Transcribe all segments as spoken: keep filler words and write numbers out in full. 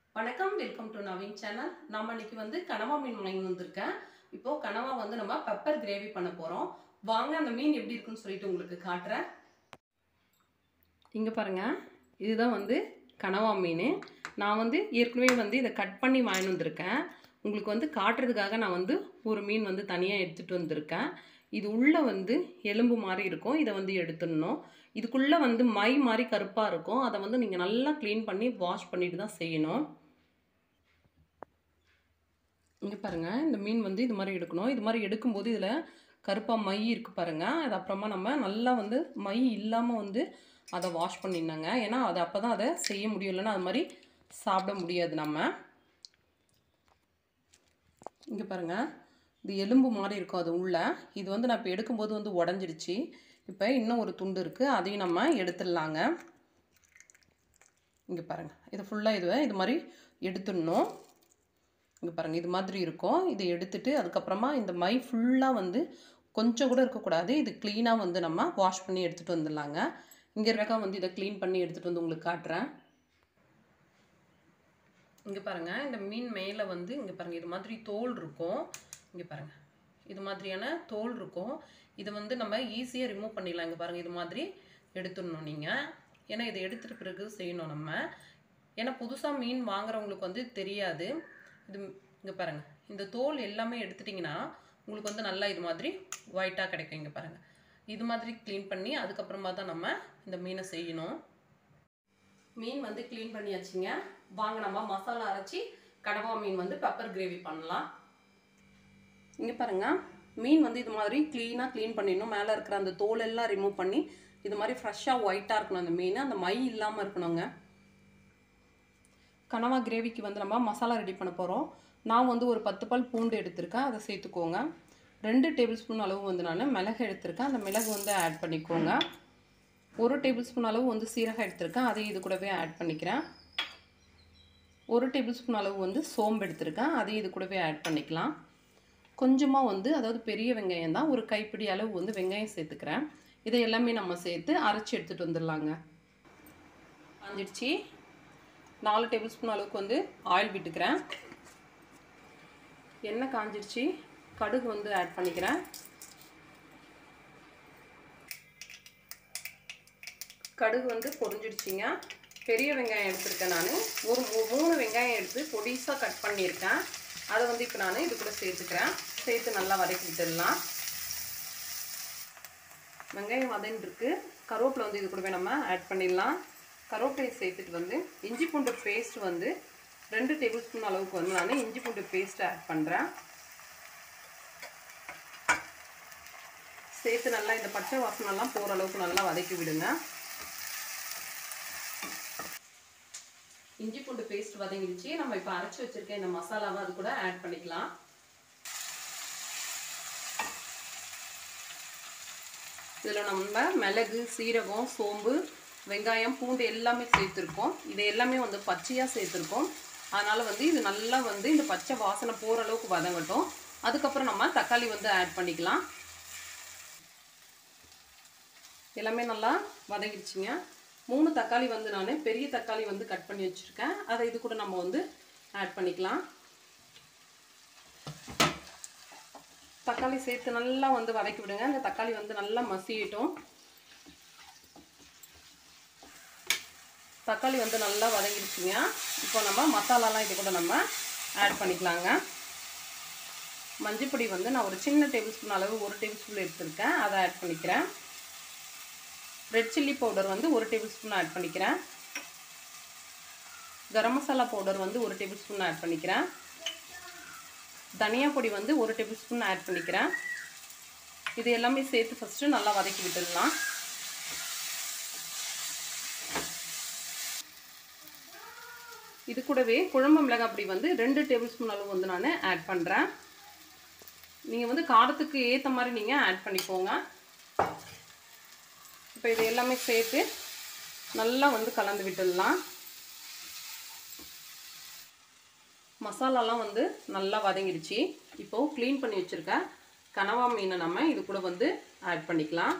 வணக்கம், welcome to Naveen channel. நாம இன்னைக்கு வந்து கனவா மீன் வாங்கி வந்திருக்கேன். இப்போ கனவா வந்து நம்ம பெப்பர் கிரேவி பண்ண போறோம். வாங்க அந்த மீன் எப்படி இருக்குன்னு சொல்லிட்டு உங்களுக்கு காட்டுறேன். இங்க பாருங்க, இதுதான் வந்து கனவா மீன். நான் வந்து ஏற்கனவே வந்து இதை கட் பண்ணி வாங்கி வந்திருக்கேன். உங்களுக்கு வந்து காட்டுறதுக்காக நான் வந்து ஒரு மீன் வந்து தனியாக எடுத்துட்டு வந்திருக்கேன். இது உள்ள வந்து எலும்பு மாதிரி இருக்கும். இதை வந்து எடுத்துடணும். இதுக்குள்ள வந்து மை மாதிரி கருப்பாக இருக்கும். அதை வந்து நீங்கள் நல்லா க்ளீன் பண்ணி வாஷ் பண்ணிட்டு தான் செய்யணும். இங்கே பாருங்கள், இந்த மீன் வந்து இது மாதிரி எடுக்கணும். இது மாதிரி எடுக்கும்போது இதில் கருப்பாக மை இருக்குது பாருங்கள். அது அப்புறமா நம்ம நல்லா வந்து மை இல்லாமல் வந்து அதை வாஷ் பண்ணிடணுங்க. ஏன்னா அது அப்போ தான் அதை செய்ய முடியும், இல்லைன்னா அது மாதிரி சாப்பிட முடியாது நம்ம. இங்கே பாருங்கள், இது எலும்பு மாதிரி இருக்கும் அது உள்ள. இது வந்து நான் இப்போ எடுக்கும்போது வந்து உடஞ்சிடுச்சு. இப்போ இன்னும் ஒரு துண்டு இருக்குது, அதையும் நம்ம எடுத்துடலாங்க. இங்கே பாருங்கள், இது ஃபுல்லாக இதுவை இது மாதிரி எடுத்துடணும். இங்கே பாருங்கள், இது மாதிரி இருக்கும். இதை எடுத்துட்டு அதுக்கப்புறமா இந்த மை ஃபுல்லாக வந்து கொஞ்சம் கூட இருக்கக்கூடாது. இது க்ளீனாக வந்து நம்ம வாஷ் பண்ணி எடுத்துகிட்டு வந்துடலாங்க. இங்கே இருக்க வந்து இதை க்ளீன் பண்ணி எடுத்துகிட்டு வந்து உங்களுக்கு காட்டுறேன். இங்கே பாருங்கள், இந்த மீன் மேலே வந்து இங்கே பாருங்கள் இது மாதிரி தோல் இருக்கும். இங்கே பாருங்கள், இது மாதிரியான தோல் இருக்கும். இதை வந்து நம்ம ஈஸியாக ரிமூவ் பண்ணிடலாம். இங்கே பாருங்கள், இது மாதிரி எடுத்துடணும் நீங்கள். ஏன்னா இதை எடுத்துகிட்டு பிறகு செய்யணும் நம்ம. ஏன்னா புதுசாக மீன் வாங்குறவங்களுக்கு வந்து தெரியாது. இது இங்கே பாருங்கள், இந்த தோல் எல்லாமே எடுத்துட்டிங்கன்னா உங்களுக்கு வந்து நல்லா இது மாதிரி ஒயிட்டாக கிடைக்கும். இங்கே பாருங்கள், இது மாதிரி க்ளீன் பண்ணி அதுக்கப்புறமா தான் நம்ம இந்த மீனை செய்யணும். மீன் வந்து க்ளீன் பண்ணியாச்சுங்க. வாங்க நம்ம மசாலா அரைச்சி கனவா மீன் வந்து பெப்பர் கிரேவி பண்ணலாம். இங்கே பாருங்கள், மீன் வந்து இது மாதிரி க்ளீனாக க்ளீன் பண்ணிடணும். மேலே இருக்கிற அந்த தோல் எல்லாம் ரிமூவ் பண்ணி இது மாதிரி ஃப்ரெஷ்ஷாக ஒயிட்டாக இருக்கணும் அந்த மீன். அந்த மை இல்லாமல் இருக்கணுங்க. கனவா கிரேவிக்கு வந்து நம்ம மசாலா ரெடி பண்ண போகிறோம். நான் வந்து ஒரு பத்து பல் பூண்டு எடுத்திருக்கேன், அதை சேர்த்துக்கோங்க. ரெண்டு டேபிள் ஸ்பூன் அளவு வந்து நான் மிளகு எடுத்திருக்கேன், அந்த மிளகு வந்து ஆட் பண்ணிக்கோங்க. ஒரு டேபிள் ஸ்பூன் அளவு வந்து சீரகம் எடுத்திருக்கேன், அதையும் இது கூடவே ஆட் பண்ணிக்கிறேன். ஒரு டேபிள் ஸ்பூன் அளவு வந்து சோம்பு எடுத்திருக்கேன், அதையும் இது கூடவே ஆட் பண்ணிக்கலாம். கொஞ்சமாக வந்து அதாவது பெரிய வெங்காயம் தான், ஒரு கைப்பிடி அளவு வந்து வெங்காயம் சேர்த்துக்கிறேன். இதை எல்லாமே நம்ம சேர்த்து அரைச்சி எடுத்துகிட்டு வந்துடலாங்க. காஞ்சிடுச்சு. நாலு டேபிள் ஸ்பூன் அளவுக்கு வந்து ஆயில் விட்டுக்கிறேன். எண்ணெய் காஞ்சிடுச்சு. கடுகு வந்து ஆட் பண்ணிக்கிறேன். கடுகு வந்து பொரிஞ்சிடுச்சிங்க. பெரிய வெங்காயம் எடுத்துருக்கேன் நான். ஒரு மூணு வெங்காயம் எடுத்து பொடிசாக கட் பண்ணியிருக்கேன். அதை வந்து இப்போ நான் இது கூட சேர்த்துக்கிறேன். சேர்த்து நல்லா வதக்கி விட்டுடலாம். வெங்காயம் வதங்கிருக்கு. கருவேப்பிலை வந்து இது கூடவே நம்ம ஆட் பண்ணிடலாம். கருவேப்பிலையை சேர்த்துட்டு வந்து இஞ்சி பூண்டு பேஸ்ட் வந்து ரெண்டு டேபிள் ஸ்பூன் அளவுக்கு வந்து நான் இஞ்சி பூண்டு பேஸ்ட் ஆட் பண்ணுறேன். சேர்த்து நல்லா இந்த பச்சை வாசனைலாம் போகிற அளவுக்கு நல்லா வதக்கி விடுங்க. இஞ்சி பூண்டு பேஸ்ட் வதங்கிடுச்சு. நம்ம இப்போ அரைச்சி வச்சிருக்க இந்த மசாலாவை அது கூட ஆட் பண்ணிக்கலாம். இதில் நம்ம மிளகு, சீரகம், சோம்பு, வெங்காயம், பூண்டு எல்லாமே சேர்த்துருக்கோம். இது எல்லாமே வந்து பச்சையாக சேர்த்துருக்கோம். அதனால் வந்து இது நல்லா வந்து இந்த பச்சை வாசனை போகிற அளவுக்கு வதங்கட்டும். அதுக்கப்புறம் நம்ம தக்காளி வந்து ஆட் பண்ணிக்கலாம். எல்லாமே நல்லா வதங்கிடுச்சிங்க. மூணு தக்காளி வந்து நான் பெரிய தக்காளி வந்து கட் பண்ணி வச்சுருக்கேன், அதை இது கூட நம்ம வந்து ஆட் பண்ணிக்கலாம். தக்காளி சேர்த்து நல்லா வந்து வதக்கி விடுங்க. இந்த தக்காளி வந்து நல்லா மசியட்டும். தக்காளி வந்து நல்லா வதங்கிடுச்சுங்க. இப்போ நம்ம மசாலாலாம் இது கூட நம்ம ஆட் பண்ணிக்கலாங்க. மஞ்சள் பொடி வந்து நான் ஒரு சின்ன டேபிள் ஸ்பூன் அளவு ஒரு டேபிள் ஸ்பூன் எடுத்துருக்கேன், அதை ஆட் பண்ணிக்கிறேன். ரெட் சில்லி பவுடர் வந்து ஒரு டேபிள் ஸ்பூன் ஆட் பண்ணிக்கிறேன். கரம் மசாலா பவுடர் வந்து ஒரு டேபிள் ஸ்பூன் ஆட் பண்ணிக்கிறேன். தனியா பொடி வந்து ஒரு டேபிள் ஸ்பூன் ஆட் பண்ணிக்கிறேன். இது எல்லாமே சேர்த்து ஃபஸ்ட்டு நல்லா வதக்கி விட்டுடலாம். இது கூடவே குழம்பு மிளகாய் பொடி வந்து ரெண்டு டேபிள் ஸ்பூன் அளவு வந்து நான் ஆட் பண்ணுறேன். நீங்கள் வந்து காரத்துக்கு ஏற்ற மாதிரி நீங்கள் ஆட் பண்ணிக்கோங்க. இப்போ இது எல்லாமே சேர்த்து நல்லா வந்து கலந்து விட்டுடலாம். மசாலாலாம் வந்து நல்லா வதங்கிடுச்சு. இப்போது க்ளீன் பண்ணி வச்சுருக்க கனவா மீனை நம்ம இது கூட வந்து ஆட் பண்ணிக்கலாம்.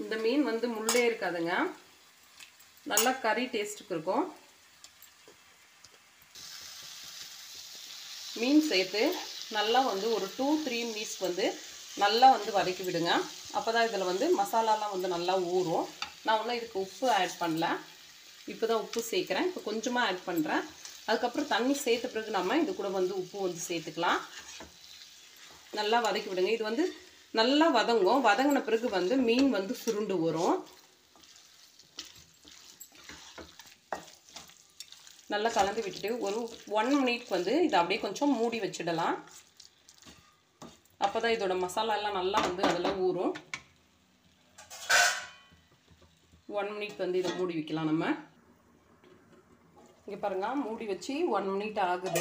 இந்த மீன் வந்து முள்ளே இருக்காதுங்க, நல்லா கறி டேஸ்ட்டுக்கு இருக்கும். மீன் சேர்த்து நல்லா வந்து ஒரு டூ த்ரீ மினிட்ஸ் வந்து நல்லா வந்து வதக்கி விடுங்க. அப்போ தான் இதில் வந்து மசாலாலாம் வந்து நல்லா ஊறும். நான் ஒன்றும் இதுக்கு உப்பு ஆட் பண்ணல, இப்போ தான் உப்பு சேர்க்குறேன். இப்போ கொஞ்சமாக ஆட் பண்ணுறேன். அதுக்கப்புறம் தண்ணி சேர்த்த பிறகு நம்ம இது கூட வந்து உப்பு வந்து சேர்த்துக்கலாம். நல்லா வதக்கி விடுங்க. இது வந்து நல்லா வதங்கும். வதங்கின பிறகு வந்து மீன் வந்து சுருண்டு வரும். நல்லா கலந்து விட்டுட்டு ஒரு ஒன் மினிட் வந்து இதை அப்படியே கொஞ்சம் மூடி வச்சிடலாம். அப்போ தான் இதோட மசாலா எல்லாம் நல்லா வந்து அதெல்லாம் ஊறும். ஒன் மினிட் வந்து இதை மூடி வைக்கலாம் நம்ம. இங்கே பாருங்கள், மூடி வச்சு ஒன் மினிட் ஆகுது.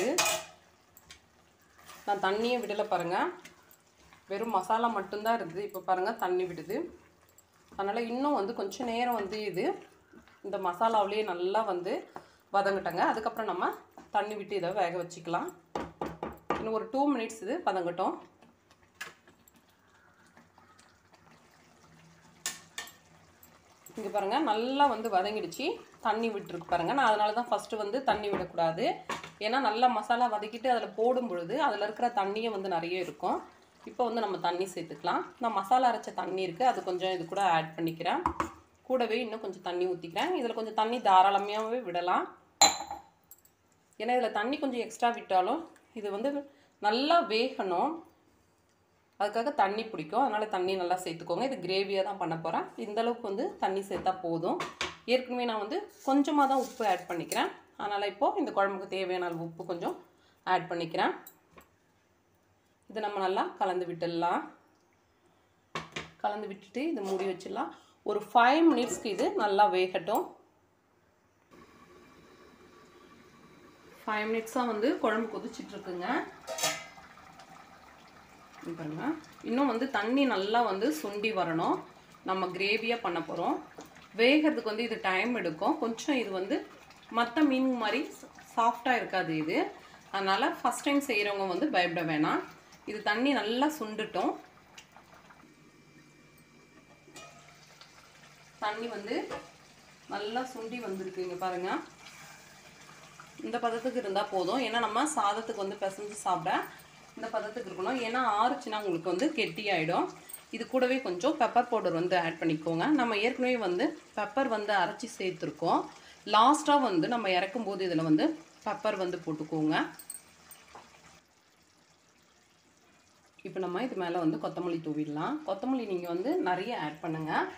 நான் தண்ணியே விடலை பாருங்கள், வெறும் மசாலா மட்டும்தான் இருக்குது. இப்போ பாருங்கள் தண்ணி விடுது. அதனால் இன்னும் வந்து கொஞ்சம் நேரம் வந்து இது இந்த மசாலாவிலேயே நல்லா வந்து வதங்கட்டங்க. அதுக்கப்புறம் நம்ம தண்ணி விட்டு இதை வேக வச்சுக்கலாம். இன்னும் ஒரு டூ மினிட்ஸ் இது வதங்கட்டும். இங்கே பாருங்கள் நல்லா வந்து வதங்கிடுச்சு, தண்ணி விட்டுருக்கு பாருங்கள். நான் அதனால தான் ஃபஸ்ட்டு வந்து தண்ணி விடக்கூடாது. ஏன்னா நல்லா மசாலா வதக்கிட்டு அதில் போடும் பொழுது அதில் இருக்கிற தண்ணியும் வந்து நிறைய இருக்கும். இப்போ வந்து நம்ம தண்ணி சேர்த்துக்கலாம். நான் மசாலா அரைச்ச தண்ணி இருக்குது, அது கொஞ்சம் இது கூட ஆட் பண்ணிக்கிறேன். கூடவே இன்னும் கொஞ்சம் தண்ணி ஊற்றிக்கிறேன். இதில் கொஞ்சம் தண்ணி தாராளமாகவே விடலாம். ஏன்னா இதில் தண்ணி கொஞ்சம் எக்ஸ்ட்ரா விட்டாலும் இது வந்து நல்லா வேகணும், அதுக்காக தண்ணி பிடிக்கும். அதனால் தண்ணி நல்லா சேர்த்துக்கோங்க. இது கிரேவியாக தான் பண்ண போகிறேன். இந்தளவுக்கு வந்து தண்ணி சேர்த்தா போதும். ஏற்கனவே நான் வந்து கொஞ்சமாக தான் உப்பு ஆட் பண்ணிக்கிறேன். அதனால் இப்போது இந்த குழம்புக்கு தேவையான அளவு உப்பு கொஞ்சம் ஆட் பண்ணிக்கிறேன். இதை நம்ம நல்லா கலந்து விட்டுடலாம். கலந்து விட்டுட்டு இதை மூடி வச்சிடலாம். ஒரு ஃபைவ் மினிட்ஸ்க்கு இது நல்லா வேகட்டும். ஃபைவ் மினிட்ஸாக வந்து குழம்பு கொதிச்சிட்ருக்குங்க. பாருங்க, இன்னும் வந்து தண்ணி நல்லா வந்து சுண்டி வரணும். நம்ம கிரேவியாக பண்ண போகிறோம். வேகிறதுக்கு வந்து இது டைம் எடுக்கும் கொஞ்சம். இது வந்து மற்ற மீன் மாதிரி சாஃப்டாக இருக்காது இது. அதனால் ஃபஸ்ட் டைம் செய்கிறவங்க வந்து பயப்பட வேணாம். இது தண்ணி நல்லா சுண்டுட்டும். தண்ணி வந்து நல்லா சுண்டி வந்திருக்கு. இங்கே பாருங்கள், இந்த பதத்துக்கு இருந்தால் போதும். ஏன்னா நம்ம சாதத்துக்கு வந்து பிசைஞ்சு சாப்பிட இந்த பதத்துக்கு இருக்கணும். ஏன்னா ஆறுச்சுன்னா உங்களுக்கு வந்து கெட்டியாயிடும். இது கூடவே கொஞ்சம் பெப்பர் பவுடர் வந்து ஆட் பண்ணிக்கோங்க. நம்ம ஏற்கனவே வந்து பெப்பர் வந்து அரைச்சி சேர்த்துருக்கோம். லாஸ்ட்டாக வந்து நம்ம இறக்கும்போது இதில் வந்து பெப்பர் வந்து போட்டுக்கோங்க. இப்போ நம்ம இது மேலே வந்து கொத்தமல்லி தூவிடலாம். கொத்தமல்லி நீங்கள் வந்து நிறைய ஆட் பண்ணுங்கள்.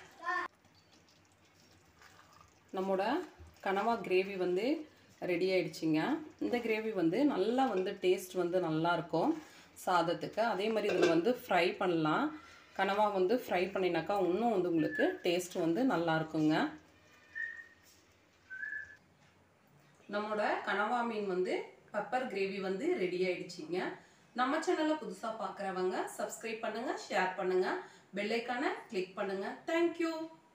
நம்மளோட கனவா கிரேவி வந்து ரெடி ஆயிடுச்சுங்க. இந்த கிரேவி வந்து நல்லா வந்து டேஸ்ட் வந்து நல்லாயிருக்கும் சாதத்துக்கு. அதே மாதிரி இதில் வந்து ஃப்ரை பண்ணலாம். கனவா வந்து ஃப்ரை பண்ணினாக்கா இன்னும் வந்து உங்களுக்கு டேஸ்ட் வந்து நல்லா இருக்குங்க. நம்மளோட கனவா மீன் வந்து பெப்பர் கிரேவி வந்து ரெடி ஆயிடுச்சுங்க. நம்ம சேனலை புதுசாக பார்க்குறவங்க சப்ஸ்கிரைப் பண்ணுங்கள், ஷேர் பண்ணுங்கள், பெல் ஐக்கானை கிளிக் பண்ணுங்கள். தேங்க்யூ.